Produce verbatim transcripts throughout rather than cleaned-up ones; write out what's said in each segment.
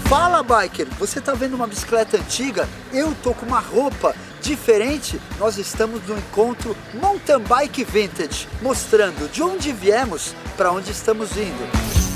Fala, biker! Você tá vendo uma bicicleta antiga? Eu tô com uma roupa diferente. Nós estamos no encontro Mountain Bike Vintage, mostrando de onde viemos para onde estamos indo.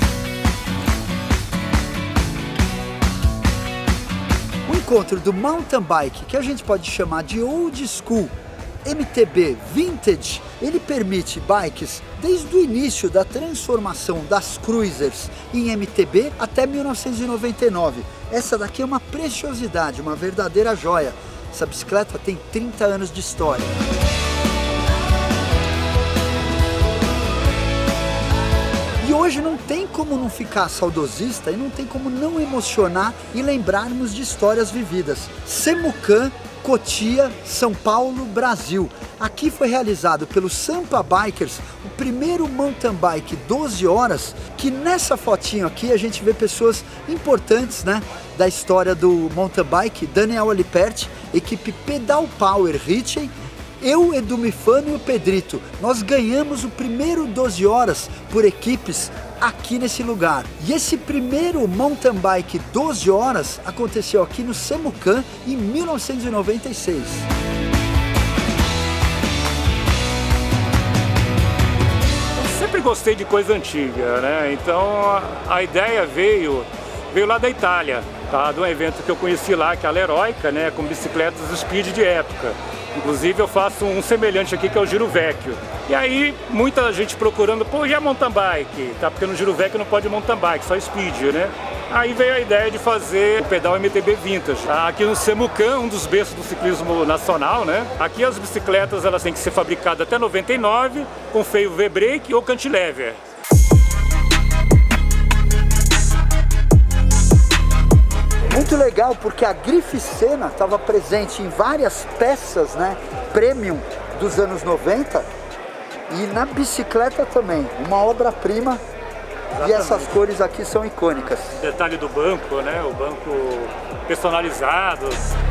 O encontro do Mountain Bike, que a gente pode chamar de Old School, M T B Vintage, ele permite bikes desde o início da transformação das Cruisers em M T B até mil novecentos e noventa e nove. Essa daqui é uma preciosidade, uma verdadeira joia. Essa bicicleta tem trinta anos de história. E hoje não tem como não ficar saudosista e não tem como não emocionar e lembrarmos de histórias vividas. Semucan, Cotia, São Paulo, Brasil. Aqui foi realizado pelo Sampa Bikers o primeiro mountain bike doze horas, que nessa fotinho aqui a gente vê pessoas importantes, né, da história do mountain bike. Daniel Aliperti, equipe Pedal Power Ritchie, eu, Edu Mifano e o Pedrito. Nós ganhamos o primeiro doze horas por equipes aqui nesse lugar. E esse primeiro mountain bike doze horas aconteceu aqui no Semucan em mil novecentos e noventa e seis. Eu sempre gostei de coisa antiga, né? Então a ideia veio, veio lá da Itália, tá? De um evento que eu conheci lá, que é a Leroica, né? Com bicicletas speed de época. Inclusive eu faço um semelhante aqui, que é o Giro Vecchio. E aí muita gente procurando, pô, e a mountain bike? Tá, porque no Giro Vecchio não pode mountain bike, só speed, né? Aí veio a ideia de fazer o pedal M T B Vintage. Aqui no Semucan, um dos berços do ciclismo nacional, né? Aqui as bicicletas elas têm que ser fabricadas até noventa e nove, com freio V-brake ou cantilever. Muito legal, porque a Griffe-Sena estava presente em várias peças, né, premium dos anos noventa, e na bicicleta também, uma obra-prima. E essas cores aqui são icônicas. O detalhe do banco, né, o banco personalizado.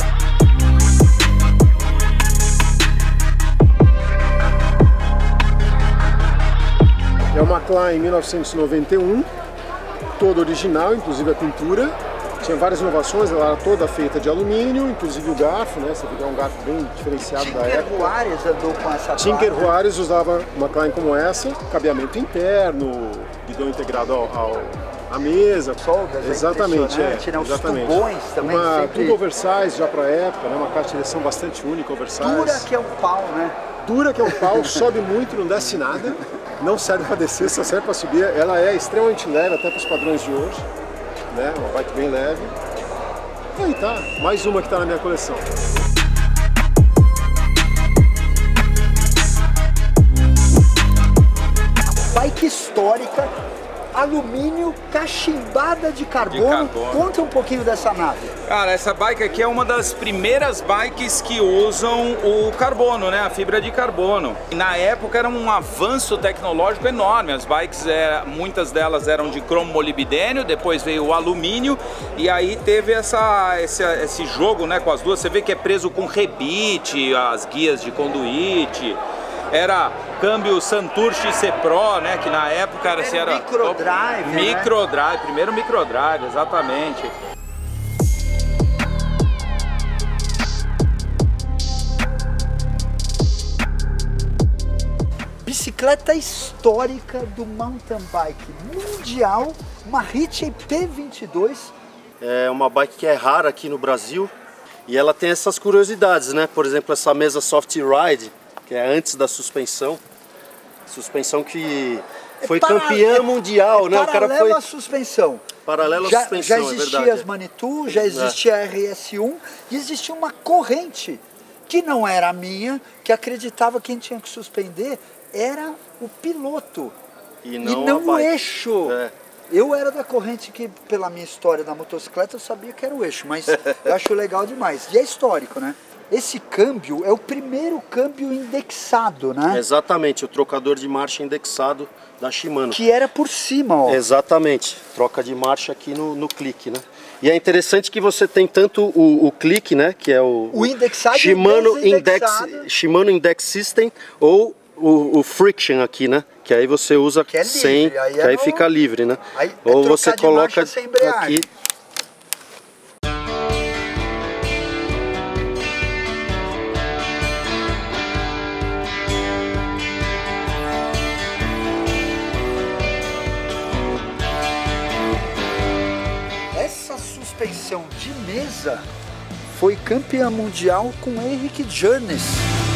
É uma Klein mil novecentos e noventa e um, toda original, inclusive a pintura. Tinha várias inovações, ela era toda feita de alumínio, inclusive o garfo, né? Você vê um garfo bem diferenciado da época. Tinker Juarez andou com essa Tinker Juarez usava uma Klein como essa, cabeamento interno, guidão integrado ao, ao, à mesa. Soldas, exatamente, é. Né? Os exatamente. tubões também. Uma, sempre... Tudo oversize já para a época, né? Uma caixa de direção bastante única, oversize. Dura que é um pau, né? Dura que é um pau, sobe muito, não desce nada. Não serve para descer, só serve para subir. Ela é extremamente leve, até para os padrões de hoje. Né? Uma bike bem leve. E aí tá, mais uma que está na minha coleção. Bike histórica, alumínio, cachimbada de carbono. de carbono. Conta um pouquinho dessa nave. Cara, essa bike aqui é uma das primeiras bikes que usam o carbono, né? A fibra de carbono. E na época era um avanço tecnológico enorme. As bikes, é, muitas delas eram de cromo molibdênio, depois veio o alumínio e aí teve essa, esse, esse jogo, né, com as duas. Você vê que é preso com rebite, as guias de conduíte. Era câmbio Santur X C Pro, né? Que na época era assim, era microdrive, né? Microdrive, primeiro microdrive, exatamente. Bicicleta histórica do mountain bike mundial, uma Ritchie P vinte e dois. É uma bike que é rara aqui no Brasil e ela tem essas curiosidades, né? Por exemplo, essa mesa Soft Ride, que é antes da suspensão, suspensão que foi é para... campeã mundial, é né? O cara foi à suspensão. Paralelo à já, suspensão, já existia é verdade. as Manitou, já existia a R S um e existia uma corrente que não era a minha, que acreditava que quem tinha que suspender era o piloto e não, e não o bike. eixo. É. Eu era da corrente que, pela minha história da motocicleta, eu sabia que era o eixo, mas eu acho legal demais. E é histórico, né? Esse câmbio é o primeiro câmbio indexado, né? Exatamente, o trocador de marcha indexado da Shimano. Que era por cima, ó. Exatamente, troca de marcha aqui no, no clique, né? E é interessante que você tem tanto o, o clique, né? Que é o, o indexado Shimano e o Index, Shimano Index System, ou o, o Friction aqui, né? Que aí você usa que é sem, livre, aí que é aí no... fica livre, né? Aí ou é você coloca sem embreagem. aqui suspensão de mesa foi campeã mundial com Henrik Jørnes.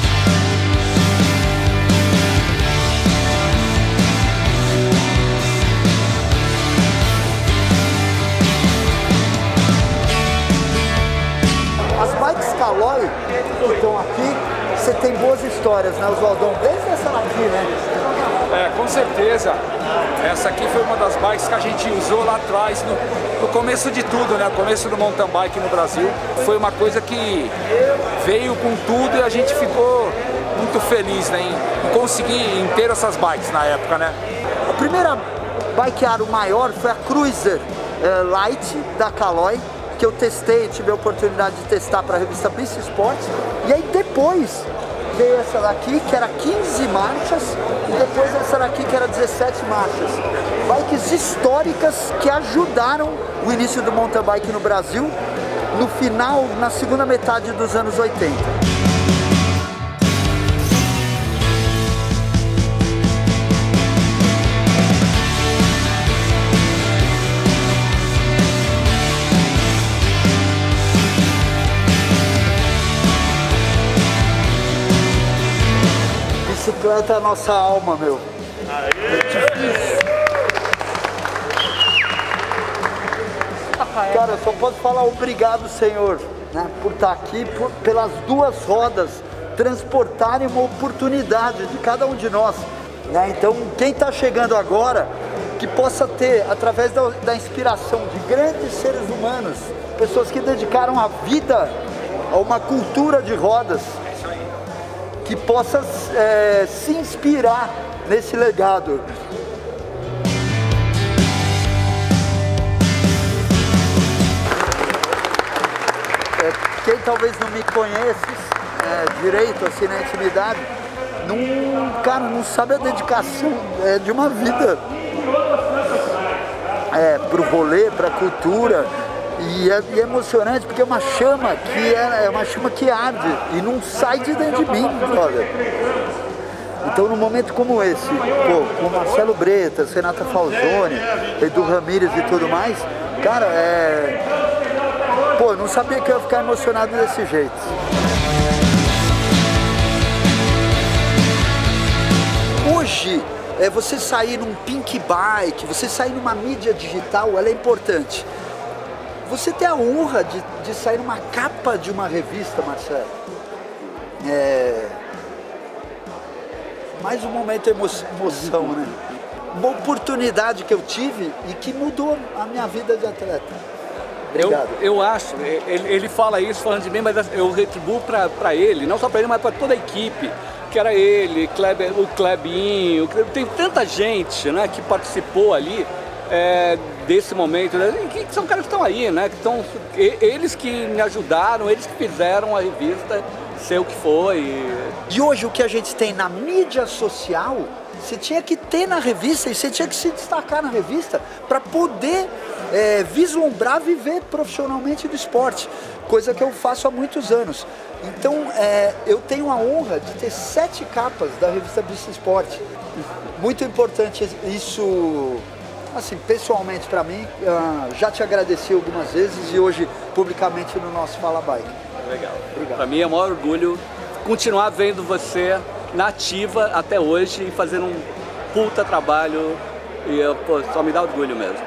As bikes Caloi que estão aqui, você tem boas histórias, né, Oswaldão? Desde essa daqui, né? É, com certeza. Essa aqui foi uma das bikes que a gente usou lá atrás, no, no começo de tudo, né? No começo do mountain bike no Brasil. Foi uma coisa que veio com tudo e a gente ficou muito feliz, né, em, em conseguir em ter essas bikes na época, né? A primeira bike aro maior foi a Cruiser eh, Light da Caloi, que eu testei, tive a oportunidade de testar para a revista Bici Sport. E aí depois veio essa daqui, que era quinze marchas, e depois essa daqui, que era dezessete marchas. Bikes históricas que ajudaram o início do mountain bike no Brasil, no final, na segunda metade dos anos oitenta. Bicicleta é a nossa alma, meu. Cara, eu só posso falar obrigado, Senhor, né, por estar aqui, por, pelas duas rodas transportarem uma oportunidade de cada um de nós, né? Então, quem está chegando agora, que possa ter, através da, da inspiração de grandes seres humanos, pessoas que dedicaram a vida a uma cultura de rodas, que possa é, se inspirar nesse legado. É, quem talvez não me conhece é, direito, assim, na intimidade, não, cara, não sabe a dedicação é, de uma vida é, para o rolê, para a cultura. E é, e é emocionante porque é uma chama que é, é uma chama que arde e não sai de dentro de mim, brother. Então, num momento como esse, pô, com Marcelo Bretas, Renata Falzoni, Edu Ramírez e tudo mais, cara, é... Pô, eu não sabia que eu ia ficar emocionado desse jeito. Hoje, é, você sair num pink bike, você sair numa mídia digital, ela é importante. Você tem a honra de, de sair numa capa de uma revista, Marcelo. É... Mais um momento de emo emoção, né? Uma oportunidade que eu tive e que mudou a minha vida de atleta. Obrigado. Eu, eu acho, ele, ele fala isso falando de mim, mas eu retribuo para ele, não só para ele, mas para toda a equipe. Que era ele, Kleber, o Klebinho, tem tanta gente, né, que participou ali. É, desse momento, né? Que são caras que estão aí, né? Que estão, eles que me ajudaram, eles que fizeram a revista ser o que foi. E hoje o que a gente tem na mídia social, você tinha que ter na revista e você tinha que se destacar na revista para poder é, vislumbrar, viver profissionalmente do esporte, coisa que eu faço há muitos anos. Então é, eu tenho a honra de ter sete capas da revista Bici Sport. Muito importante isso. Assim, pessoalmente para mim, uh, já te agradeci algumas vezes e hoje publicamente no nosso Fala Bike. Legal. Para mim é um maior orgulho continuar vendo você na ativa até hoje e fazendo um puta trabalho e pô, só me dá orgulho mesmo.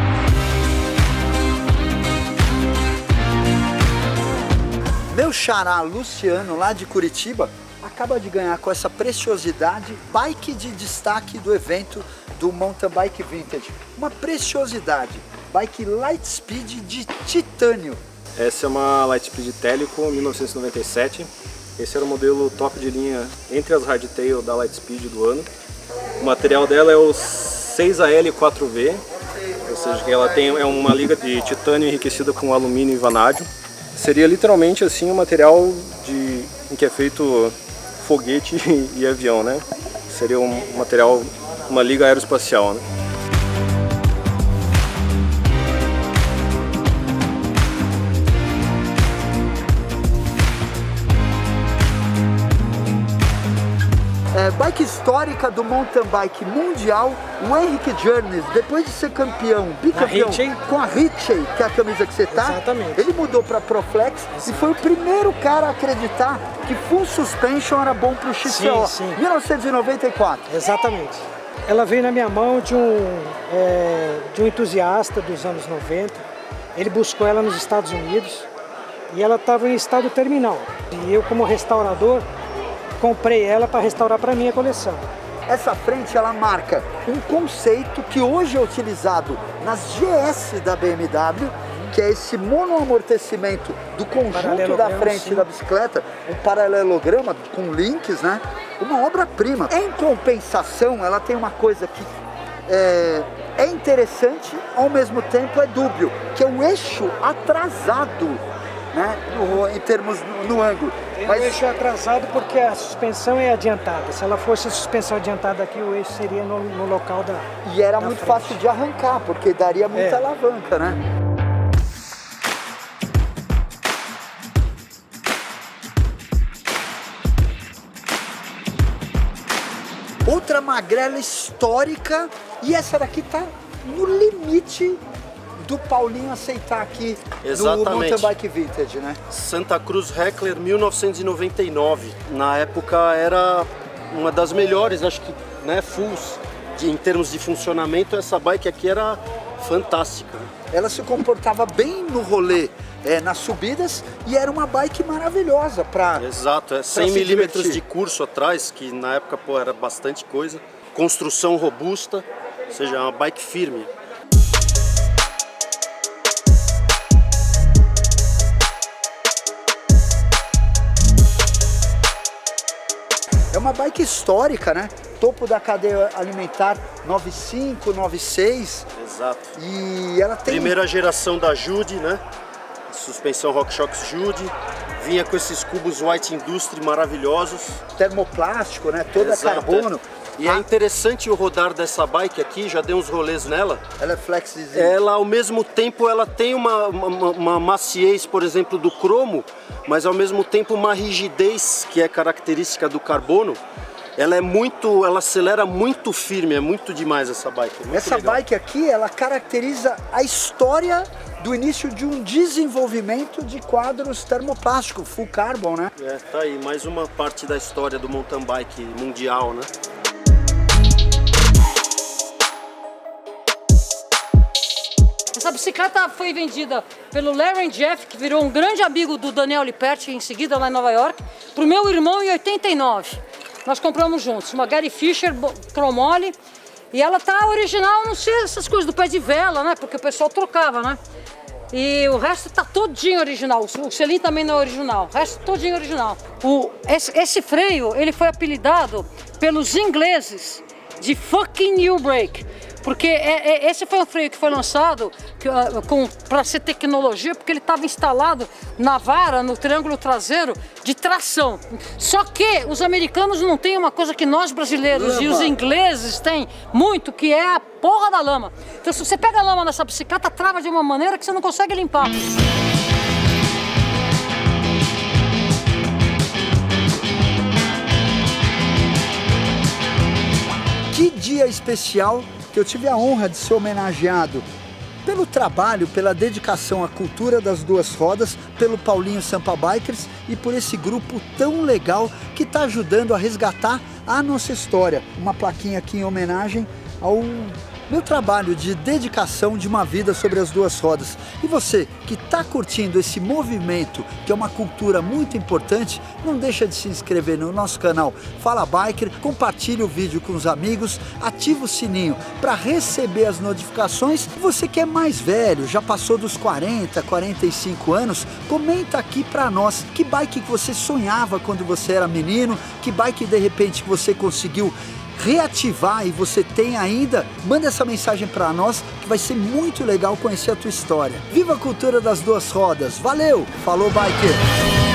Meu xará Luciano, lá de Curitiba, acaba de ganhar com essa preciosidade bike de destaque do evento do Mountain Bike Vintage. Uma preciosidade, bike Lightspeed de titânio. Essa é uma Lightspeed Teleco mil novecentos e noventa e sete. Esse era o modelo top de linha entre as hardtail da Lightspeed do ano. O material dela é o seis A L quatro V, ou seja, que ela tem é uma liga de titânio enriquecida com alumínio e vanádio. Seria literalmente assim um material de, em que é feito foguete e, e avião, né? Seria um material, uma liga aeroespacial, né? É, Bike histórica do mountain bike mundial, o Henrik Journeys, depois de ser campeão, bicampeão com a Ritchey, que é a camisa que você tá, exatamente, ele mudou para Proflex. Exato. E foi o primeiro cara a acreditar que full suspension era bom para o X C O. Sim, sim. mil novecentos e noventa e quatro. Exatamente. Ela veio na minha mão de um, é, de um entusiasta dos anos noventa. Ele buscou ela nos Estados Unidos e ela estava em estado terminal. E eu, como restaurador, comprei ela para restaurar para minha coleção. Essa frente ela marca um conceito que hoje é utilizado nas G S da B M W, que é esse monoamortecimento do conjunto da frente, sim, da bicicleta, um paralelograma com links, né? Uma obra-prima. Em compensação, ela tem uma coisa que é, é interessante, ao mesmo tempo é dúbio, que é o eixo atrasado, né? No, em termos no, no ângulo. Mas o eixo é atrasado porque a suspensão é adiantada. Se ela fosse a suspensão adiantada aqui, o eixo seria no, no local da E era da muito frente. fácil de arrancar, porque daria muita É. alavanca, né? Outra magrela histórica, e essa daqui tá no limite do Paulinho aceitar aqui Exatamente. no Mountain Bike Vintage, né? Santa Cruz Heckler mil novecentos e noventa e nove. Na época era uma das melhores, acho que, né, fulls. De, em termos de funcionamento, essa bike aqui era fantástica. Ela se comportava bem no rolê, é, nas subidas, e era uma bike maravilhosa para... Exato, é cem milímetros de curso atrás, que na época, pô, era bastante coisa. Construção robusta, ou seja, é uma bike firme. É uma bike histórica, né? Topo da cadeia alimentar noventa e cinco, noventa e seis. Exato. E ela tem... Primeira geração da Jude, né? Suspensão RockShox Jude. Vinha com esses cubos White Industry maravilhosos. Termoplástico, né? Toda Exato, carbono. E é interessante o rodar dessa bike aqui, já dei uns rolês nela. Ela é flexível. Ela, ao mesmo tempo, ela tem uma, uma, uma maciez, por exemplo, do cromo, mas ao mesmo tempo uma rigidez que é característica do carbono. Ela é muito, ela acelera muito firme, é muito demais essa bike. É muito essa legal. bike aqui, ela caracteriza a história do início de um desenvolvimento de quadros termoplástico, full carbon, né? É, tá aí, mais uma parte da história do mountain bike mundial, né? Essa bicicleta foi vendida pelo Larry Jeff, que virou um grande amigo do Daniel Liperti em seguida lá em Nova York, para o meu irmão em oitenta e nove. Nós compramos juntos, uma Gary Fisher cromole, e ela tá original, não sei essas coisas do pé de vela, né? Porque o pessoal trocava, né? E o resto tá todinho original, o selim também não é original, o resto todinho original. O, esse, esse freio, ele foi apelidado pelos ingleses de fucking new brake. Porque é, é, esse foi um freio que foi lançado uh, para ser tecnologia, porque ele estava instalado na vara, no triângulo traseiro, de tração. Só que os americanos não têm uma coisa que nós brasileiros lama. E os ingleses têm muito, que é a porra da lama. Então se você pega a lama nessa bicicleta, trava de uma maneira que você não consegue limpar. Que dia especial que eu tive a honra de ser homenageado pelo trabalho, pela dedicação à cultura das duas rodas, pelo Paulinho Sampa Bikers e por esse grupo tão legal que está ajudando a resgatar a nossa história. Uma plaquinha aqui em homenagem ao meu trabalho de dedicação de uma vida sobre as duas rodas. E você que está curtindo esse movimento, que é uma cultura muito importante, não deixa de se inscrever no nosso canal Fala Biker, compartilhe o vídeo com os amigos, ativa o sininho para receber as notificações. Você que é mais velho, já passou dos quarenta, quarenta e cinco anos, comenta aqui para nós que bike que você sonhava quando você era menino, que bike de repente que você conseguiu reativar e você tem ainda, manda essa mensagem para nós que vai ser muito legal conhecer a tua história. Viva a cultura das duas rodas, valeu, falou biker!